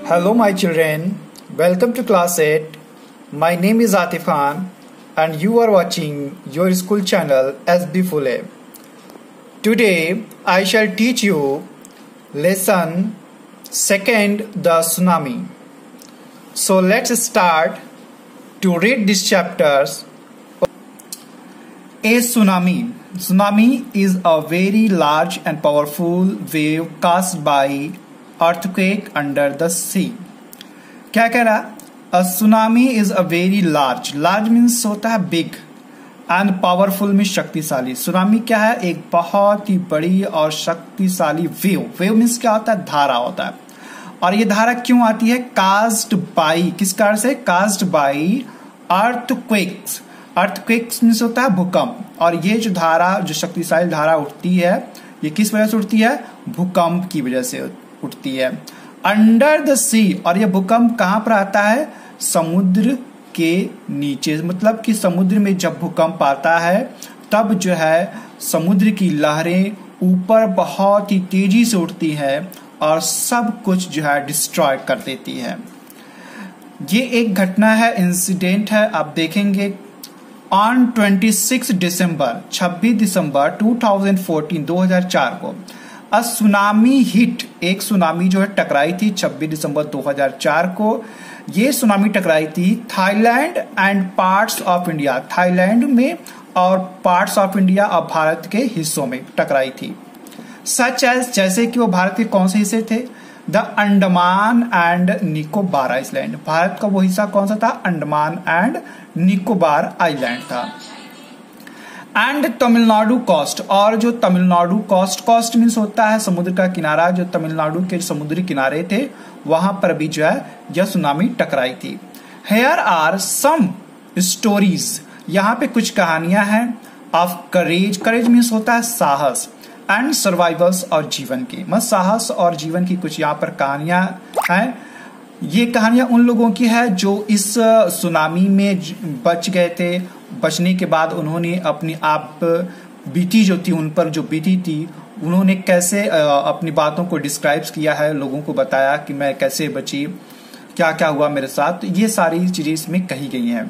Hello, my children. Welcome to class 8. My name is Atif Khan, and you are watching your school channel SB Phule. Today, I shall teach you lesson 2nd, the tsunami. So let's start to read these chapters. A tsunami. Tsunami is a very large and powerful wave caused by earthquake under the sea. क्या कह रहा? A tsunami is a very large. Large means होता है big and powerful means शक्तिशाली. Tsunami क्या है? एक बहुत ही बड़ी और शक्तिशाली वेव. वेव means क्या होता है? धारा होता है. और ये धारा क्यों आती है? Caused by. किस कारण से? Caused by earthquakes. Earthquakes means होता है भूकंप. और ये जो धारा, जो शक्तिशाली धारा उठती है, ये किस वजह से उठती है? भूकंप की वजह से उठती है. Under the sea. और ये भूकंप कहां पर आता है? समुद्र के नीचे. मतलब कि समुद्र में जब भूकंप आता है तब जो है समुद्र की लहरें ऊपर बहुत ही तेजी से उठती है और सब कुछ जो है डिस्ट्रॉय कर देती है. ये एक घटना है, इंसिडेंट है. आप देखेंगे ऑन 26 दिसंबर 2004 को अ सुनामी हिट. एक सुनामी जो है टकराई थी 26 दिसंबर 2004 को. ये सुनामी टकराई थी Thailand and parts of India. Thailand में और पार्ट्स ऑफ इंडिया और भारत के हिस्सों में टकराई थी. सच एज, जैसे कि वो भारत के कौन से हिस्से थे? The Andaman and Nicobar island. भारत का वो हिस्सा कौन सा था? अंडमान एंड निकोबार आइलैंड था. And Tamil Nadu coast. और जो तमिलनाडु कोस्ट, कोस्ट मीन्स होता है समुद्र का किनारा. जो तमिलनाडु के समुद्री किनारे थे वहां पर भी जो है यह सुनामी टकराई थी. Here are some stories. यहाँ पे कुछ कहानियां हैं ऑफ करेज. करेज मीन्स होता है साहस. एंड सर्वाइवल्स और जीवन की, मतलब साहस और जीवन की कुछ यहाँ पर कहानियां हैं. ये कहानियां उन लोगों की है जो इस सुनामी में बच गए थे. बचने के बाद उन्होंने अपनी आप बीती जो थी, उन पर जो बीती थी, उन्होंने कैसे अपनी बातों को डिस्क्राइब किया है, लोगों को बताया कि मैं कैसे बची, क्या क्या हुआ मेरे साथ. ये सारी चीजें इसमें कही गई हैं.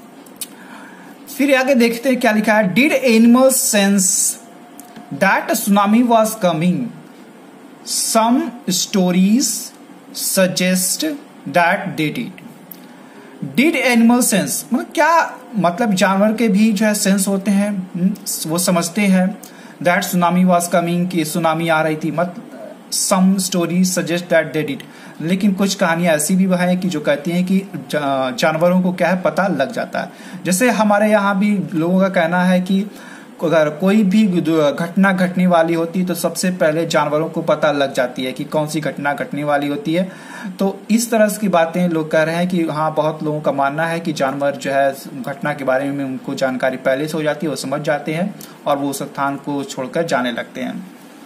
फिर आगे देखते हैं क्या लिखा है. Did animals sense that a tsunami was coming? Some stories suggest that they did. Did animal sense? मतलब क्या, मतलब जानवर के भी जो है सेंस होते हैं, वो समझते हैं that tsunami was coming, कि सुनामी आ रही थी. मतलब some stories suggest that they did. लेकिन कुछ कहानियां ऐसी भी है कि जो कहती हैं कि जानवरों को क्या है पता लग जाता है. जैसे हमारे यहाँ भी लोगों का कहना है कि अगर कोई भी घटना घटने वाली होती है तो सबसे पहले जानवरों को पता लग जाती है कि कौन सी घटना घटने वाली होती है. तो इस तरह की बातें लोग कह रहे हैं कि हाँ, बहुत लोगों का मानना है कि जानवर जो है घटना के बारे में उनको जानकारी पहले से हो जाती है, वो समझ जाते हैं और वो उस स्थान को छोड़कर जाने लगते हैं.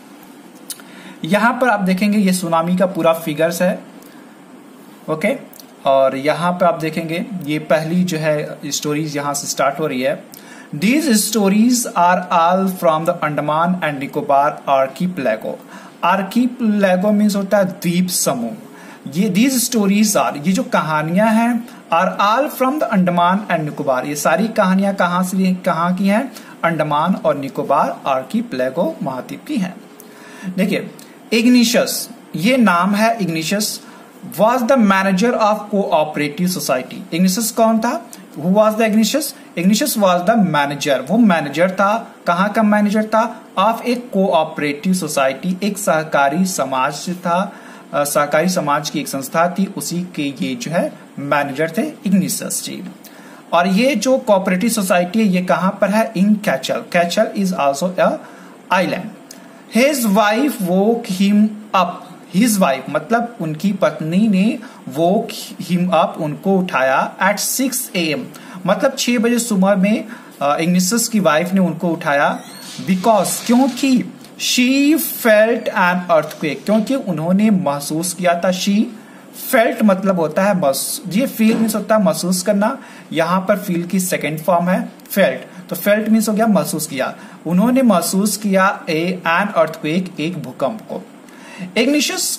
यहाँ पर आप देखेंगे ये सुनामी का पूरा फिगर्स है. ओके, और यहाँ पर आप देखेंगे ये पहली जो है स्टोरीज यहाँ से स्टार्ट हो रही है. These stories are all from the Andaman and Nicobar archipelago. Archipelago means होता है द्वीप समूह. ये these stories are, ये जो कहानियां हैं, are all from the Andaman and Nicobar. ये सारी कहानियां कहाँ की हैं? अंडमान और निकोबार आर्कीपेलागो महाद्वीप की हैं. देखिए, इग्निशियस, ये नाम है. Ignatius was the manager of cooperative society. Ignatius कौन था? Who was the Ignatius? Ignatius was the manager. वो मैनेजर था. कहाँ का मैनेजर था? Of a cooperative society. एक सहकारी समाज था. सहकारी समाज की एक संस्था थी, उसी के ये जो है मैनेजर थे इग्निशियस जी. और ये जो कोऑपरेटिव सोसाइटी है ये कहाँ पर है? In Katchal. Katchal is also a island. His wife woke him up. His wife मतलब उनकी पत्नी ने woke him up, उनको उठाया at 6 AM. मतलब 6 बजे सुबह में इग्निशियस की वाइफ ने उनको उठाया. बिकॉज, क्योंकि she felt an earthquake, क्योंकि उन्होंने महसूस किया था. she felt मतलब होता है ये feel मीन्स होता है महसूस करना. यहाँ पर feel की सेकेंड फॉर्म है felt. तो felt मीन्स हो गया महसूस किया. उन्होंने महसूस किया an earthquake, एक भूकंप को. Ignatius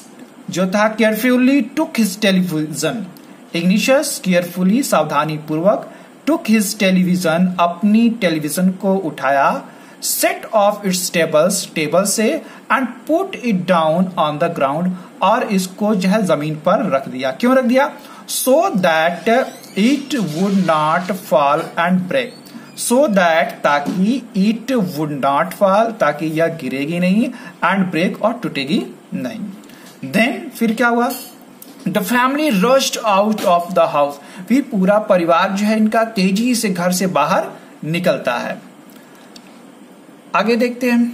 जो था carefully took his television. Ignatius carefully सावधानी पूर्वक टुक हिज टेलीविजन अपनी टेलीविजन को उठाया, set off its tables table से, and put it down on the ground और इसको जो है जमीन पर रख दिया। क्यों रख दिया? So that it would not fall and break. So that ताकि इट वुड नॉट फॉल ताकि यह गिरेगी नहीं, एंड ब्रेक और टूटेगी नहीं। देन फिर क्या हुआ? The family rushed out of the house. फिर पूरा परिवार जो है इनका तेजी से घर से बाहर निकलता है। आगे देखते हैं।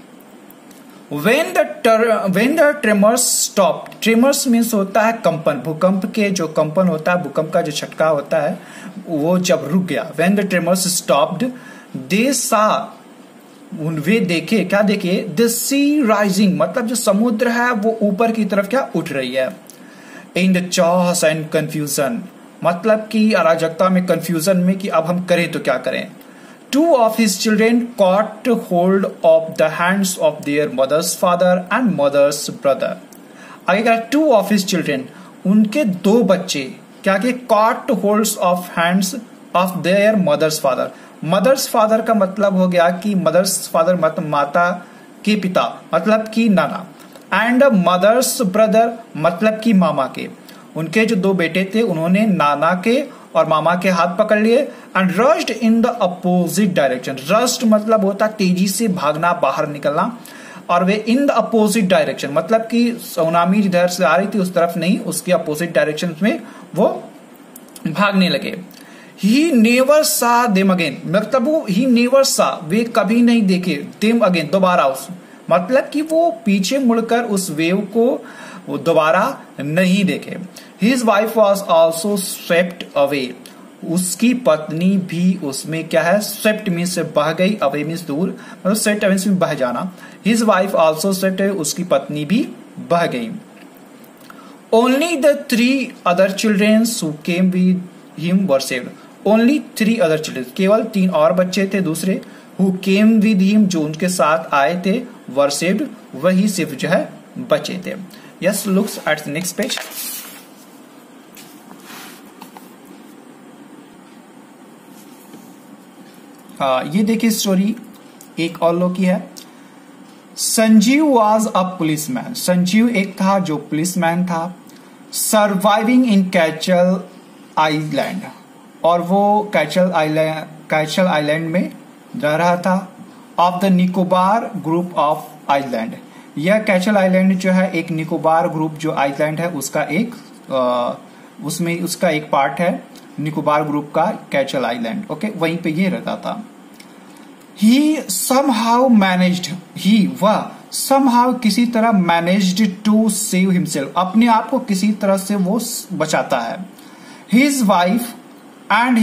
When the tremors stopped, tremors means होता है कंपन, भूकंप के जो कंपन होता है, भूकंप का जो झटका होता है वो जब रुक गया। When the tremors stopped, they saw, वे देखे, क्या देखे? The sea rising, मतलब जो समुद्र है वो ऊपर की तरफ क्या उठ रही है। In the chaos and confusion, मतलब कि अराजकता में, कंफ्यूजन में कि अब हम करें तो क्या करें। Two of his children caught hold of the hands of their mother's father and mother's brother. आगे क्या? Two of his children, उनके दो बच्चे क्या के caught holds of hands of their mother's father. Mother's father का मतलब हो गया कि mother's father मतलब माता के पिता, मतलब कि नाना, and mother's brother मतलब कि मामा के। उनके जो दो बेटे थे उन्होंने नाना के और मामा के हाथ पकड़ लिए, and rushed in the opposite direction. Rushed मतलब होता तेजी से भागना, बाहर निकलना, और वे इन द अपोजिट डायरेक्शन मतलब कि सुनामी जिधर से आ रही थी उस तरफ नहीं, उसके अपोजिट डायरेक्शन में वो भागने लगे। He never saw them again, मतलब वो ही नेवर सा, वे कभी नहीं देखे, देम अगेन दोबारा, उस मतलब कि वो पीछे मुड़कर उस वेव को वो दोबारा नहीं देखे। His wife was also swept away, उसकी पत्नी भी उसमें क्या है? swept मीन्स बह गई, away मीन्स दूर, मतलब swept मीन्स बह जाना। His wife also swept away, उसकी पत्नी भी बह गई। Only the 3 other children who came with him were saved. Only 3 other children, केवल 3 और बच्चे थे दूसरे, who came with him, जो उनके साथ आए थे, were saved, वही सिर्फ जो है बचे थे। Yes, looks at the next page. ये देखिए स्टोरी एक और लोग की है। Sanjeev was a policeman. Sanjeev एक था जो पुलिसमैन था। सर्वाइविंग इन कैचल आइलैंड, और वो कैचल आइलैंड में रह रहा था। Of the Nicobar group of island, यह कैचल आइलैंड जो है एक निकोबार ग्रुप जो आइलैंड है उसका एक उसमें उसका एक पार्ट है निकोबार ग्रुप का कैचल आइलैंड। ओके, वहीं पे ये रहता था। ही समहाउ मैनेज्ड, ही वह समहाउ किसी तरह मैनेज्ड टू सेव हिमसेल्फ, अपने आप को किसी तरह से वो बचाता है। His wife and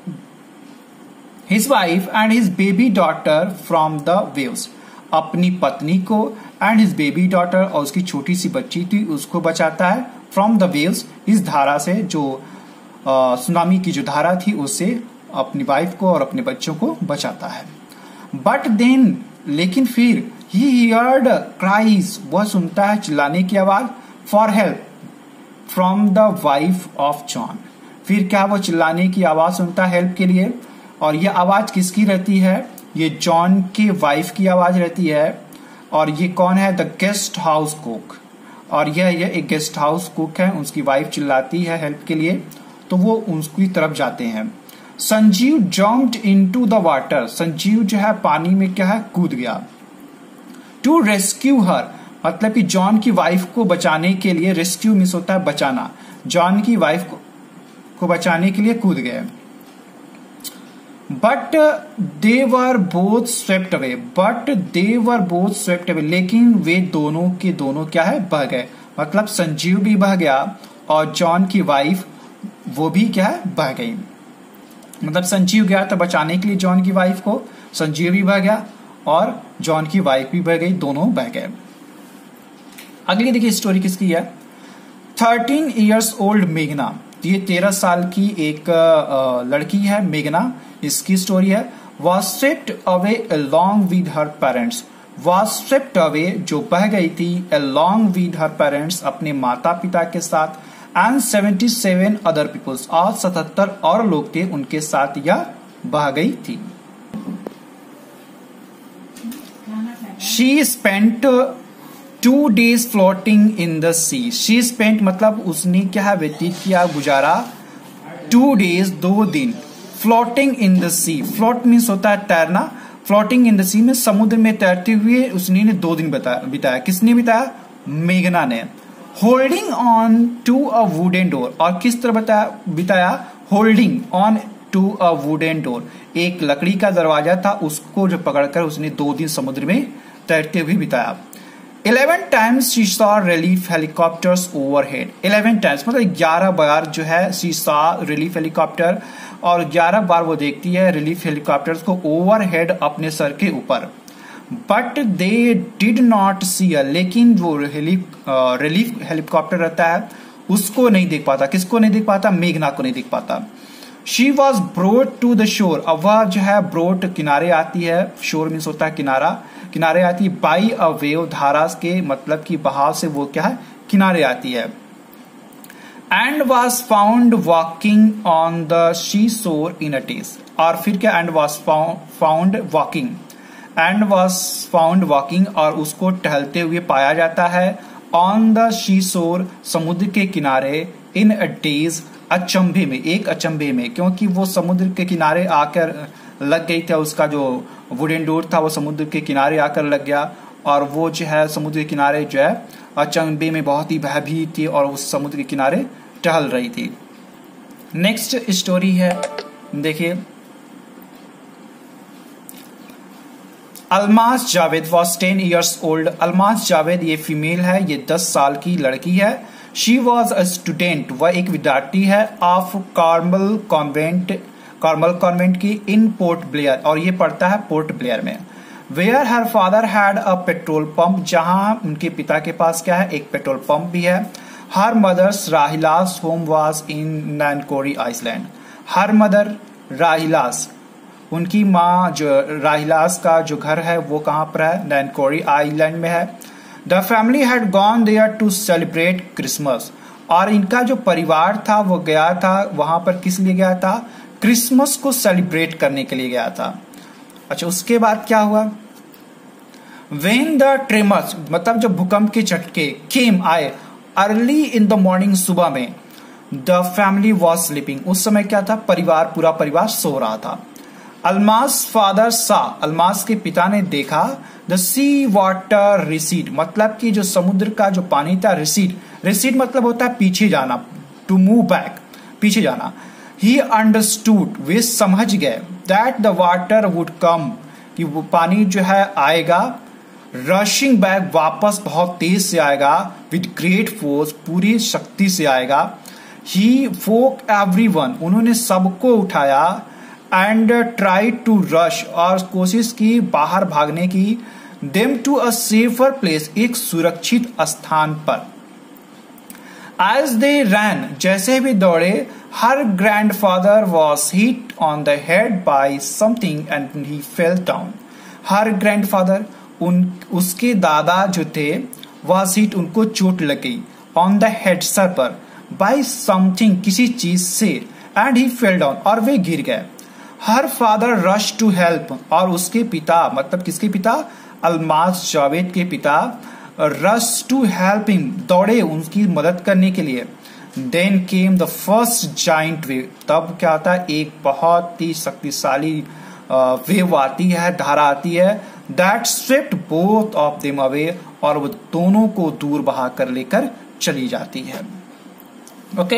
his baby daughter from the waves, अपनी पत्नी को एंड हिज बेबी डॉटर और उसकी छोटी सी बच्ची थी उसको बचाता है। फ्रॉम द वेव्स, इस धारा से, जो सुनामी की जो धारा थी उससे अपनी वाइफ को और अपने बच्चों को बचाता है। बट देन, लेकिन फिर ही हियर्ड क्राइज, वह सुनता है चिल्लाने की आवाज, for help from the wife of John. फिर क्या वो चिल्लाने की आवाज सुनता है हेल्प के लिए, और यह आवाज किसकी रहती है? ये जॉन के वाइफ की आवाज रहती है। और ये कौन है? द गेस्ट हाउस कुक, और यह एक गेस्ट हाउस कुक है, उसकी वाइफ चिल्लाती है हेल्प के लिए, तो वो उसकी तरफ जाते हैं। Sanjeev jumped into the water, Sanjeev जो है पानी में क्या है? कूद गया। टू रेस्क्यू हर, मतलब कि जॉन की वाइफ को बचाने के लिए, रेस्क्यू मीन्स होता है बचाना, जॉन की वाइफ को बचाने के लिए कूद गए। But they were both swept away, लेकिन वे दोनों के दोनों क्या है? बह गए, मतलब संजीव भी बह गया और जॉन की वाइफ वो भी क्या है? बह गई। मतलब संजीव गया था बचाने के लिए जॉन की वाइफ को, संजीव भी बह गया और जॉन की वाइफ भी बह गई, दोनों बह गए। अगली देखिए स्टोरी किसकी है? 13 years old मेघना, ये 13 साल की एक लड़की है मेघना, इसकी स्टोरी है। Was swept away along with her parents, was swept away, जो बह गई थी, along with her parents, अपने माता पिता के साथ, and 77 other peoples, और 77 और लोग थे उनके साथ यह बह गई थी। She spent 2 days floating in the sea. She spent मतलब उसने क्या व्यतीत किया, गुजारा, 2 days 2 दिन, floating in the sea. Float means होता है तैरना, फ्लोटिंग इन द सी में समुद्र में तैरते हुए उसने 2 दिन बिताया। किसने बिताया? मेघना ने। Holding on to a wooden door, और किस तरह बिताया? Holding on to a wooden door, एक लकड़ी का दरवाजा था, उसको जो पकड़कर उसने 2 दिन समुद्र में तैरते हुए बिताया। 11 times she saw relief helicopters overhead. 11 times मतलब 11 बार जो है she saw relief helicopter, और 11 बार वो देखती है रिलीफ हेलीकॉप्टर्स को ओवरहेड, अपने सर के ऊपर। But they did not see, लेकिन वो रिलीफ हेलीकॉप्टर रहता है उसको नहीं देख पाता। किसको नहीं देख पाता? मेघना को नहीं देख पाता। She was brought to the shore, अब वह जो है ब्रोड किनारे आती है, शोर मीन्स होता है किनारा, किनारे आती है, बाई अ वेव, धारा के मतलब की बहाव से वो क्या है, किनारे आती है। And was found walking on the she shore in a days, और फिर क्या? And was found walking, and was found walking, और उसको टहलते हुए पाया जाता है, ऑन द शी शोर, समुद्र के किनारे, इन अ डेज, अचंभे में, एक अचंभे में, क्योंकि वो समुद्र के किनारे आकर लग गई था, उसका जो वुडन डोर था वो समुद्र के किनारे आकर लग गया, और वो जो है समुद्र के किनारे जो है अचंभे में बहुत ही भयभीत थी और उस समुद्र के किनारे टहल रही थी। नेक्स्ट स्टोरी है, देखिए, Almas Javed was 10 years old. Almas Javed ये फीमेल है, ये 10 साल की लड़की है। शी वॉज अ स्टूडेंट, वह एक विद्यार्थी है, ऑफ कार्मल कॉन्वेंट की, इन पोर्ट ब्लेयर, और ये पढ़ता है पोर्ट ब्लेयर में। Where her father had a petrol pump, जहां उनके पिता के पास क्या है, एक पेट्रोल पंप भी है। Her mother's Rahila's home was in Nancowry island. Her mother Rahila's, उनकी माँ जो राहिलास का जो घर है वो कहाँ पर है? नैनकोरी आइलैंड में है। The family had gone there to celebrate Christmas, और इनका जो परिवार था वो गया था वहां पर, किस लिए गया था? क्रिसमस को सेलिब्रेट करने के लिए गया था। अच्छा, उसके बाद क्या हुआ? When the tremors, मतलब जब भूकंप के झटके came, आए, अर्ली इन द मॉर्निंग, सुबह में, द फैमिली वॉज स्लीपिंग, उस समय क्या था? परिवार, पूरा परिवार सो रहा था। अलमास फादर सा, अलमास के पिता ने देखा, द सी वाटर रिसीड, मतलब कि जो समुद्र का जो पानी था, रिसीड मतलब होता है पीछे जाना, टू मूव बैक, पीछे जाना। ही अंडरस्टूड, वे समझ गए, that the water would come, कि वो पानी जो है आएगा, रशिंग बैक, वापस बहुत तेज से आएगा, विद ग्रेट फोर्स, पूरी शक्ति से आएगा। ही फोक एवरीवन, उन्होंने सबको उठाया, एंड ट्राई टू रश, और कोशिश की बाहर भागने की, them to a safer place, एक सुरक्षित स्थान पर। एज दे रैन, जैसे भी दौड़े, her grandfather was hit on the head by something and he fell down. Her grandfather, उसके दादा जो थे, वॉज हिट, उनको चोट लग गई, ऑन द हेड, सर पर, बाय समथिंग, किसी चीज से, एंड ही फेल डाउन, और वे गिर गए। Her father rush to help, और उसके पिता, मतलब किसके पिता? अलमास जावेद के पिता, रश टू हेल्प हिम, दौड़े उनकी मदद करने के लिए। Then came the first giant wave, तब क्या आता है? एक बहुत ही शक्तिशाली वेव आती है, धारा आती है, that swept both of them away, और वो दोनों को दूर बहा कर लेकर चली जाती है। ओके,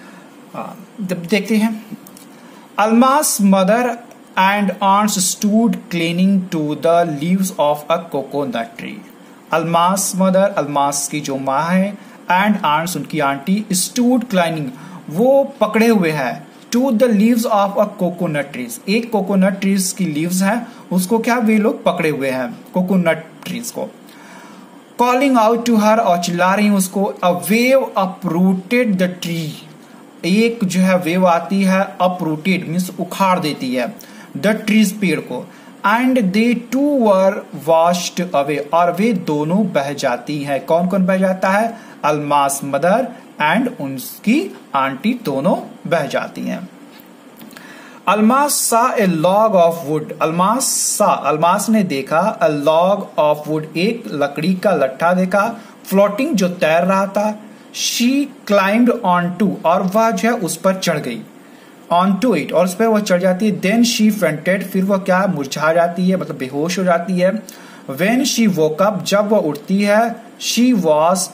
देखते हैं। Almas mother and aunts stood cleaning to the leaves of a coconut tree. Almas mother, Almas की जो माँ है, एंड आंट्स, उनकी आंटी, स्टूड क्लाइनिंग, वो पकड़े हुए हैं, to the leaves of a coconut trees, एक कोकोनट ट्रीज की लीव्स है, उसको क्या वे लोग पकड़े हुए हैं, कोकोनट ट्रीज को। कॉलिंग आउट टू हर, और चिल्ला रही उसको। A wave uprooted the tree, एक जो है वेव आती है, अपरूटेड मीन्स उखाड़ देती है, द ट्रीज, पेड़ को। And they too were washed away, और वे दोनों बह जाती हैं। कौन कौन बह जाता है? अल्मास मदर एंड उनकी आंटी दोनों बह जाती हैं। Almas saw a log of wood, Almas ने देखा अ लॉग ऑफ वुड, एक लकड़ी का लट्ठा देखा, फ्लोटिंग जो तैर रहा था। शी क्लाइम्ड ऑन टू, और वह जो है उस पर चढ़ गई, ऑन टू इट, और उस पर वह चढ़ जाती है। देन शी फेंटेड, फिर वह क्या मुरझा जाती है, मतलब बेहोश हो जाती है। वेन शी वोक अप, जब वह उठती है, she was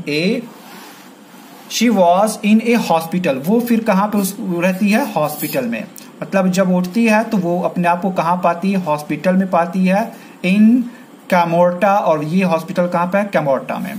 in a hospital, वो फिर कहां पे रहती है? हॉस्पिटल में। मतलब जब उठती है तो वो अपने आप को कहां पाती है? हॉस्पिटल में पाती है, इन कैमोर्टा, और ये हॉस्पिटल कहां पे है? कैमोर्टा में।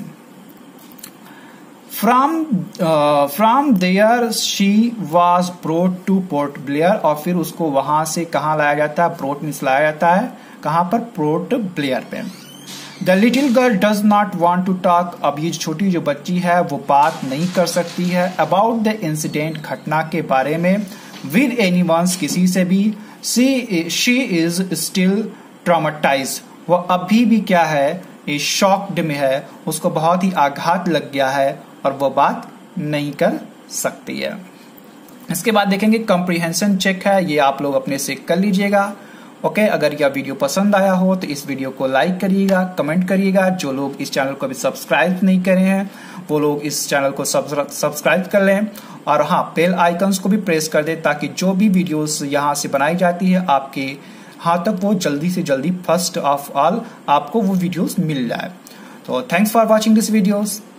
From there she was brought to Port Blair, और फिर उसको वहां से कहां लाया जाता है? ब्रोट मीन्स लाया जाता है कहां पर? पोर्ट ब्लेयर पे। The little girl does not want to talk, अब ये छोटी जो बच्ची है वो बात नहीं कर सकती है। अबाउट द इंसिडेंट, घटना के बारे में। विद एनीवंस, किसी से भी। शी इज स्टिल ट्रॉमेटाइज, वह अभी भी क्या है? शॉक्ड में है, उसको बहुत ही आघात लग गया है और वह बात नहीं कर सकती है। इसके बाद देखेंगे कंप्रीहेंशन चेक है, ये आप लोग अपने से कर लीजिएगा। ओके, अगर यह वीडियो पसंद आया हो तो इस वीडियो को लाइक करिएगा, कमेंट करिएगा। जो लोग इस चैनल को अभी सब्सक्राइब नहीं करे हैं वो लोग इस चैनल को सब्सक्राइब कर लें, और हाँ, बेल आइकन्स को भी प्रेस कर दें ताकि जो भी वीडियोस यहाँ से बनाई जाती है आपके हाथ तक वो जल्दी से जल्दी फर्स्ट ऑफ ऑल आपको वो वीडियोस मिल जाए। तो thanks for watching this videos.